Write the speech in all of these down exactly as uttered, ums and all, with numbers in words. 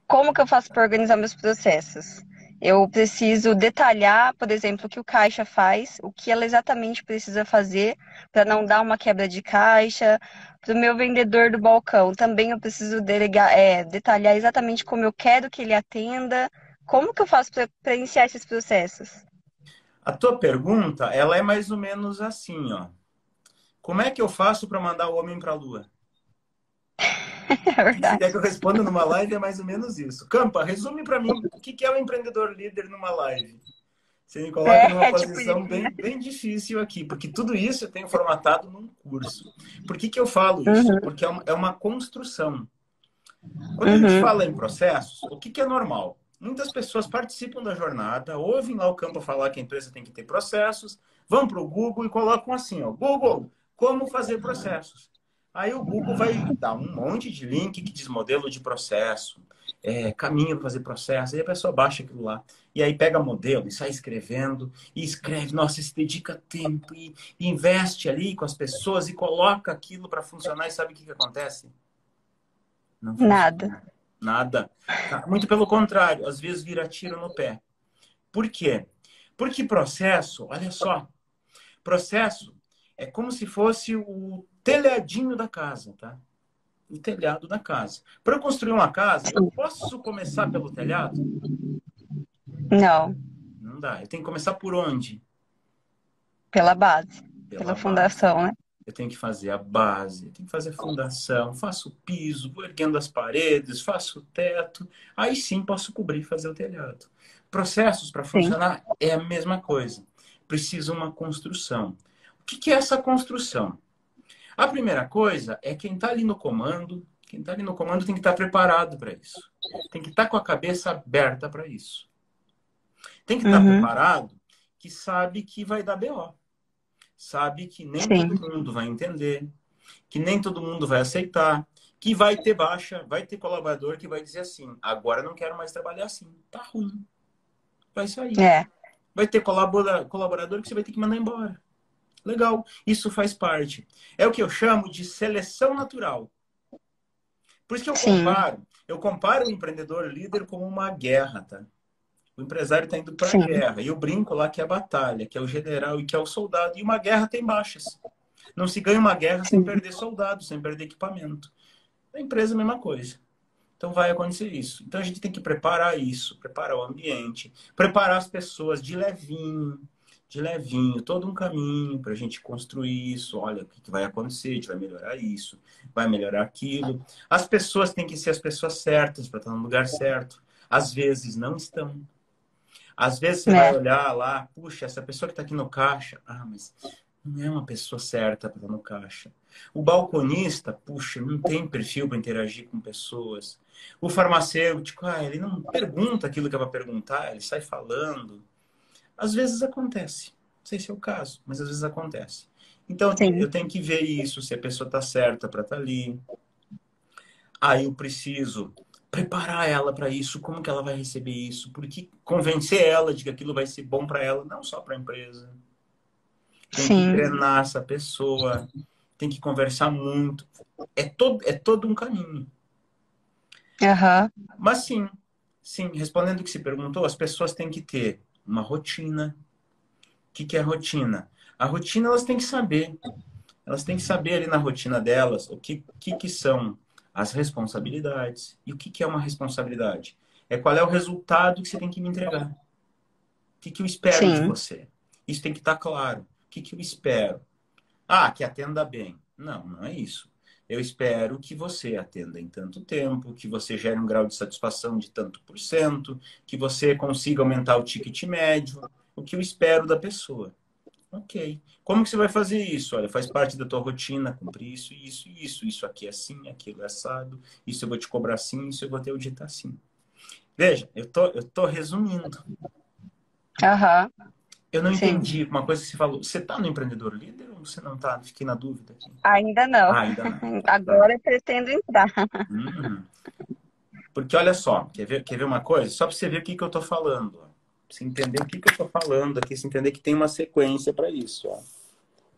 Como que eu faço para organizar meus processos? Eu preciso detalhar, por exemplo, o que o caixa faz, o que ela exatamente precisa fazer para não dar uma quebra de caixa. Para o meu vendedor do balcão, também eu preciso delegar, é, detalhar exatamente como eu quero que ele atenda. Como que eu faço para iniciar esses processos? A tua pergunta, ela é mais ou menos assim, ó. Como é que eu faço para mandar o homem para a lua? É O que que você quer verdade. que eu responda numa live? É mais ou menos isso. Campa, resume para mim o que que é um empreendedor líder numa live. Você me coloca É, numa é tipo isso, posição né? bem, bem difícil aqui, porque tudo isso eu tenho formatado num curso. Por que que eu falo isso? Uhum, Porque é uma, é uma construção. Quando a gente uhum, fala em processos, o que que é normal? Muitas pessoas participam da jornada, ouvem lá o campo falar que a empresa tem que ter processos, vão para o Google e colocam assim, ó, Google, como fazer processos? Aí o Google vai dar um monte de link que diz modelo de processo, é, caminho para fazer processo, aí a pessoa baixa aquilo lá. E aí pega modelo e sai escrevendo, e escreve, nossa, se dedica tempo e, e investe ali com as pessoas e coloca aquilo para funcionar e sabe o que que acontece? Não nada. funciona. Nada. Muito pelo contrário, às vezes vira tiro no pé. Por quê? Porque processo, olha só, processo é como se fosse o telhadinho da casa, tá? O telhado da casa. Para eu construir uma casa, eu Sim. posso começar pelo telhado? Não, Não dá. Eu tenho que começar por onde? pela base, Pela pela base. fundação, né? Eu tenho que fazer a base, eu tenho que fazer a fundação, faço o piso, vou erguendo as paredes, faço o teto. Aí sim posso cobrir e fazer o telhado. Processos para Sim. funcionar é a mesma coisa. Precisa uma construção. O que que é essa construção? A primeira coisa é quem está ali no comando, quem está ali no comando tem que estar preparado para isso. Tem que estar com a cabeça aberta para isso. Tem que estar Uhum. preparado que sabe que vai dar B O. Sabe que nem todo Sim. mundo vai entender, que nem todo mundo vai aceitar, que vai ter baixa, vai ter colaborador que vai dizer assim: agora não quero mais trabalhar assim, tá ruim, vai sair. É. Vai ter colabora, colaborador que você vai ter que mandar embora. Legal, isso faz parte. É o que eu chamo de seleção natural. Por isso que eu Sim. comparo, eu comparo o empreendedor líder como uma guerra, tá? O empresário está indo para a Sim. guerra. E eu brinco lá que é a batalha, que é o general e que é o soldado. E uma guerra tem baixas. Não se ganha uma guerra sem Sim. perder soldados, sem perder equipamento. A empresa é a mesma coisa. Então vai acontecer isso. Então a gente tem que preparar isso, preparar o ambiente, preparar as pessoas de levinho, de levinho, todo um caminho para a gente construir isso. Olha o que vai acontecer, a gente vai melhorar isso, vai melhorar aquilo. As pessoas têm que ser as pessoas certas para estar no lugar certo. Às vezes não estão. Às vezes você vai É. olhar lá, puxa, essa pessoa que está aqui no caixa, ah, mas não é uma pessoa certa para estar no caixa. O balconista, puxa, não tem perfil para interagir com pessoas. O farmacêutico, ah, ele não pergunta aquilo que é para perguntar, ele sai falando. Às vezes acontece. Não sei se é o caso, mas às vezes acontece. Então Sim. eu tenho que ver isso, se a pessoa está certa para estar ali. Aí eu preciso preparar ela para isso, como que ela vai receber isso, porque convencer ela de que aquilo vai ser bom para ela, não só para a empresa. Tem que Sim. treinar essa pessoa, tem que conversar muito. É todo, é todo um caminho. Aham. Mas sim, sim, respondendo o que se perguntou, as pessoas têm que ter uma rotina. O que que é rotina? A rotina elas têm que saber. Elas têm que saber ali na rotina delas o que, que, que são as responsabilidades. E o que, que é uma responsabilidade? É qual é o resultado que você tem que me entregar. O que, que eu espero de Sim. você? Isso tem que estar claro. O que, que eu espero? Ah, que atenda bem. Não, não é isso. Eu espero que você atenda em tanto tempo, que você gere um grau de satisfação de tanto por cento, que você consiga aumentar o ticket médio. O que eu espero da pessoa. Ok. Como que você vai fazer isso? Olha, faz parte da tua rotina, cumprir isso, isso, isso. Isso aqui é assim, aquilo é assado. Isso eu vou te cobrar assim, isso eu vou ter o dito assim. Veja, eu tô, eu tô resumindo. Aham. Eu não Sim. entendi uma coisa que você falou. Você tá no empreendedor líder ou você não tá? Fiquei na dúvida aqui. Ainda não. Ah, ainda não. Tá, tá. Agora eu pretendo entrar. Uhum. Porque olha só, quer ver, quer ver uma coisa? Só para você ver o que, que eu tô falando. Ó. Pra você entender o que, que eu tô falando aqui, você entender que tem uma sequência para isso. Ó.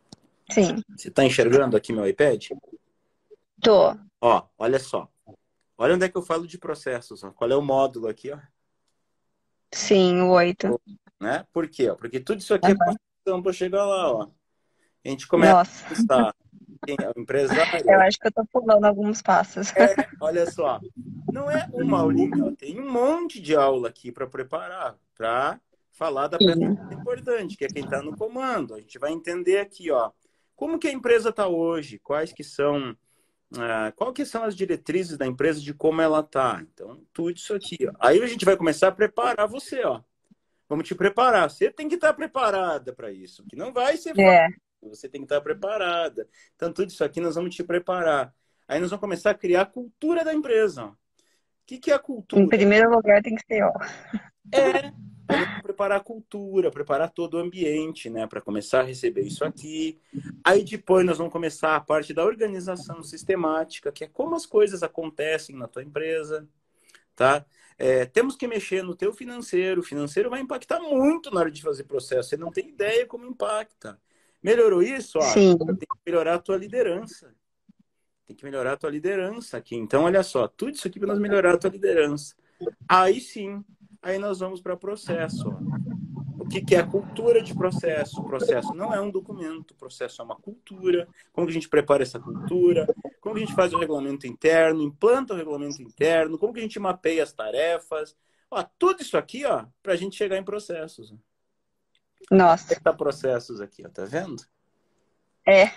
Sim. Você tá enxergando aqui meu iPad? Tô. Ó, olha só. Olha onde é que eu falo de processos. Ó. Qual é o módulo aqui, ó? Sim, o oito. Né? Por quê? Ó? Porque tudo isso aqui é construção para chegar lá, ó. A gente começa Nossa, a pensar. Quem é o eu empresário? acho que eu tô pulando alguns passos. É, olha só. Não é uma aulinha, ó. Tem um monte de aula aqui para preparar, para falar da peça Sim. importante, que é quem está no comando. A gente vai entender aqui, ó, como que a empresa está hoje, quais que são, ah, qual que são as diretrizes da empresa de como ela está. Então, tudo isso aqui, ó. Aí a gente vai começar a preparar você, ó. Vamos te preparar. Você tem que estar preparada para isso, que não vai ser fácil. É, Você tem que estar preparada. Então, tudo isso aqui nós vamos te preparar. Aí nós vamos começar a criar a cultura da empresa. Ó. O que, que é a em cultura? primeiro lugar tem que ser ó. É. Aí nós vamos preparar a cultura, preparar todo o ambiente, né? Para começar a receber isso aqui. Aí depois nós vamos começar a parte da organização sistemática, que é como as coisas acontecem na tua empresa, tá? É, temos que mexer no teu financeiro. O financeiro vai impactar muito na hora de fazer processo. Você não tem ideia como impacta. Melhorou isso? Ó, Sim, tem que melhorar a tua liderança. Tem que melhorar a tua liderança aqui. Então, olha só, tudo isso aqui para nós melhorar a tua liderança. Aí sim, aí nós vamos para processo. Ó. O que, que é a cultura de processo? O processo não é um documento, o processo é uma cultura. Como que a gente prepara essa cultura? Como que a gente faz o regulamento interno, implanta o regulamento interno? Como que a gente mapeia as tarefas? Ó, tudo isso aqui, ó, para a gente chegar em processos. nossa. Tá processos aqui, ó, tá vendo? É,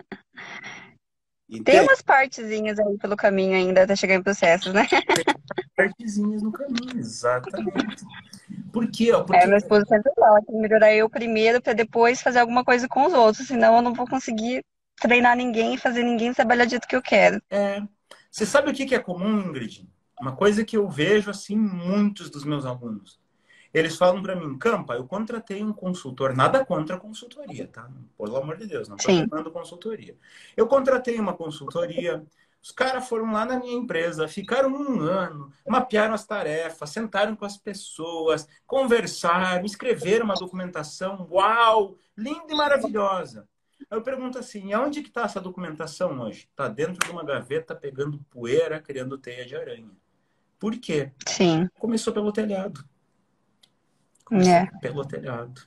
tem Entende? umas partezinhas aí pelo caminho ainda até chegar em processos, né? Partezinhas no caminho, exatamente. Por quê? Ó? É, Porque meu esposo sempre fala, tem que melhorar eu primeiro pra depois fazer alguma coisa com os outros, senão eu não vou conseguir treinar ninguém e fazer ninguém trabalhar do jeito que eu quero. é, você sabe o que que é comum, Ingrid? Uma coisa que eu vejo assim em muitos dos meus alunos. Eles falam para mim, Campa, eu contratei um consultor, nada contra a consultoria, tá? Pelo amor de Deus, não estou Sim, chamando consultoria. Eu contratei uma consultoria, os caras foram lá na minha empresa, ficaram um ano, mapearam as tarefas, sentaram com as pessoas, conversaram, escreveram uma documentação, uau, linda e maravilhosa. Aí eu pergunto assim, aonde que está essa documentação hoje? Está dentro de uma gaveta, pegando poeira, criando teia de aranha. Por quê? sim, Começou pelo telhado. Começou é. pelo telhado.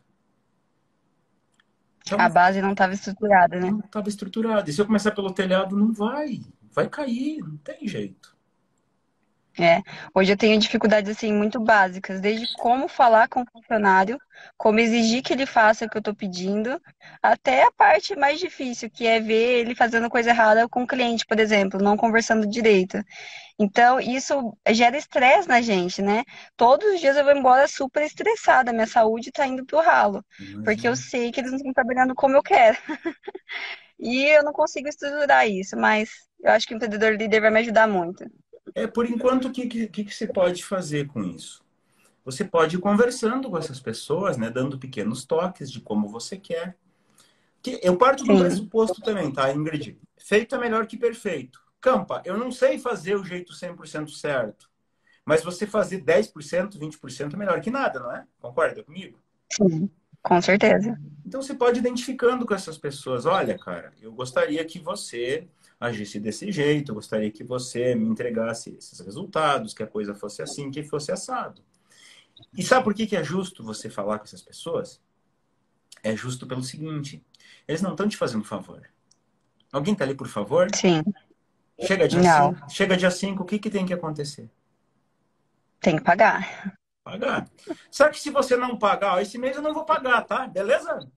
A Então, base não estava estruturada, né? não estava estruturado. E se eu começar pelo telhado, não vai. Vai cair, não tem jeito. É, hoje eu tenho dificuldades assim muito básicas, desde como falar com o funcionário, como exigir que ele faça o que eu estou pedindo, até a parte mais difícil, que é ver ele fazendo coisa errada com o cliente, por exemplo, não conversando direito. Então, isso gera estresse na gente, né? Todos os dias eu vou embora super estressada, minha saúde está indo pro ralo, porque eu Imagina. sei que eles não estão trabalhando como eu quero. E eu não consigo estruturar isso, mas eu acho que o empreendedor líder vai me ajudar muito. É, por enquanto, o que, que, que você pode fazer com isso? Você pode ir conversando com essas pessoas, né? Dando pequenos toques de como você quer. Que eu parto de um Sim, pressuposto também, tá, Ingrid? Feito é melhor que perfeito. Campa, eu não sei fazer o jeito cem por cento certo. Mas você fazer dez por cento, vinte por cento é melhor que nada, não é? Concorda comigo? sim, com certeza. Então você pode ir identificando com essas pessoas. Olha, cara, eu gostaria que você agisse desse jeito, eu gostaria que você me entregasse esses resultados, que a coisa fosse assim, que fosse assado. E sabe por que que é justo você falar com essas pessoas? É justo pelo seguinte, eles não estão te fazendo favor. Alguém está ali por favor? Sim, Chega dia não, cinco, chega dia cinco, o que que tem que acontecer? tem que pagar. Pagar. Só que se você não pagar, ó, esse mês eu não vou pagar, tá? Beleza?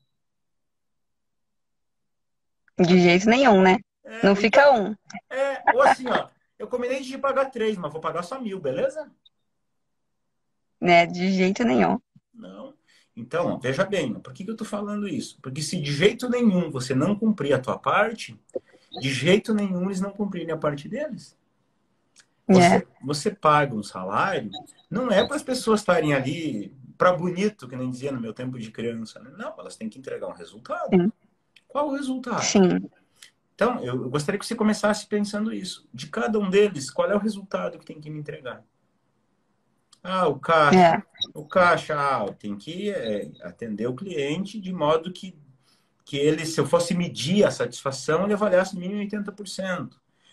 De jeito nenhum, né? É, Não ou então, fica um, é, ou assim, ó, eu combinei de pagar três, mas vou pagar só mil, beleza? né? De jeito nenhum. Não. Então, ó, veja bem, por que que eu tô falando isso? Porque se de jeito nenhum você não cumprir a tua parte, de jeito nenhum eles não cumprirem a parte deles. É, Você, você paga um salário, não é para as pessoas estarem ali para bonito, que nem dizia no meu tempo de criança. Né? Não, elas têm que entregar um resultado. sim, Qual o resultado? sim, Então, eu gostaria que você começasse pensando isso. De cada um deles, qual é o resultado que tem que me entregar? Ah, o caixa. é, O caixa, ah, tem que é, atender o cliente de modo que, que ele, se eu fosse medir a satisfação, ele avaliasse no mínimo oitenta por cento.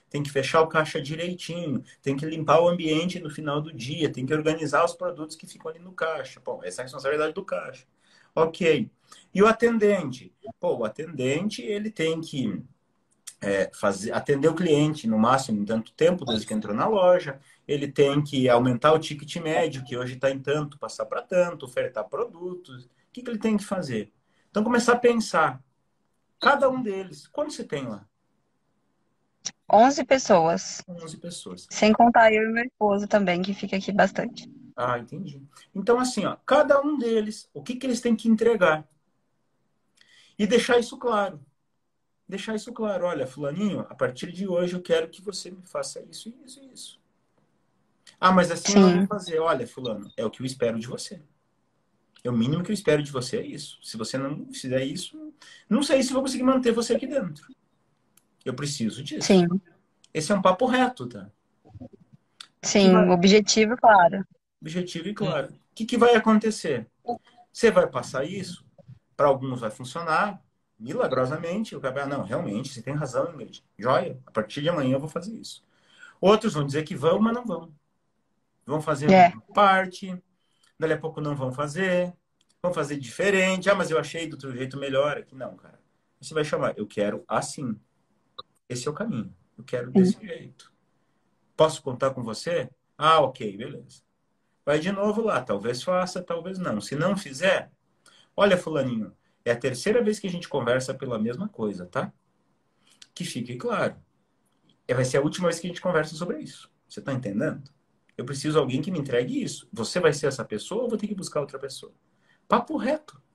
tem que fechar o caixa direitinho, tem que limpar o ambiente no final do dia, tem que organizar os produtos que ficam ali no caixa. Bom, essa é a responsabilidade do caixa. Ok. E o atendente? Pô, o atendente, ele tem que é, fazer, atender o cliente no máximo em tanto tempo, desde que entrou na loja. Ele tem que aumentar o ticket médio, que hoje está em tanto, passar para tanto, ofertar produtos. O que, que ele tem que fazer? Então, começar a pensar. Cada um deles. Quanto você tem lá? Onze pessoas. onze pessoas. Sem contar eu e meu esposo também, que fica aqui bastante. Ah, entendi. Então, assim, ó, cada um deles, o que, que eles têm que entregar? E deixar isso claro. Deixar isso claro. Olha, fulaninho, a partir de hoje eu quero que você me faça isso, isso e isso. Ah, mas assim eu não vou Sim, fazer. Olha, fulano, é o que eu espero de você. É o mínimo que eu espero de você é isso. Se você não fizer isso, não sei se vou conseguir manter você aqui dentro. Eu preciso disso. sim, Esse é um papo reto, tá? Que que vai... sim. Objetivo, claro. Objetivo e claro. O que, que vai acontecer? Você vai passar isso, para alguns vai funcionar, milagrosamente, o cara, ah, não, realmente, você tem razão, Ingrid. Joia, a partir de amanhã eu vou fazer isso. Outros vão dizer que vão, mas não vão. Vão fazer É, uma parte, dali a pouco não vão fazer, vão fazer diferente. Ah, mas eu achei do outro jeito melhor aqui. Não, cara. Você vai chamar, eu quero assim. Esse é o caminho. Eu quero sim. desse jeito. Posso contar com você? Ah, ok, beleza. Vai de novo lá, talvez faça, talvez não. Se não fizer, olha, fulaninho, é a terceira vez que a gente conversa pela mesma coisa, tá? Que fique claro. É, vai ser a última vez que a gente conversa sobre isso. Você tá entendendo? Eu preciso de alguém que me entregue isso. Você vai ser essa pessoa ou eu vou ter que buscar outra pessoa? Papo reto.